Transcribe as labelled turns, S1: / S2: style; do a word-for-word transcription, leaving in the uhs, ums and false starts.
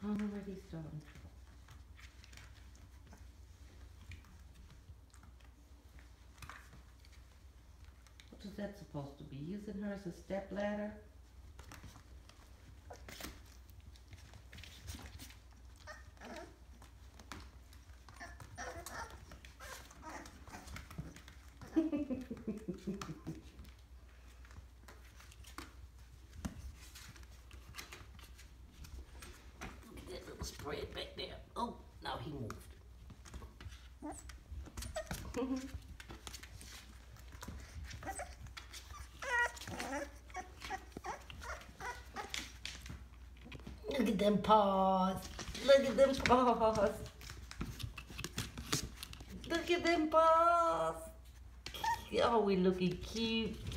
S1: Already starting. What is that supposed to be? Using her as a step ladder? Spread back there. Oh, now he moved. Look at them paws. Look at them paws. Look at them paws. Oh, we looking cute.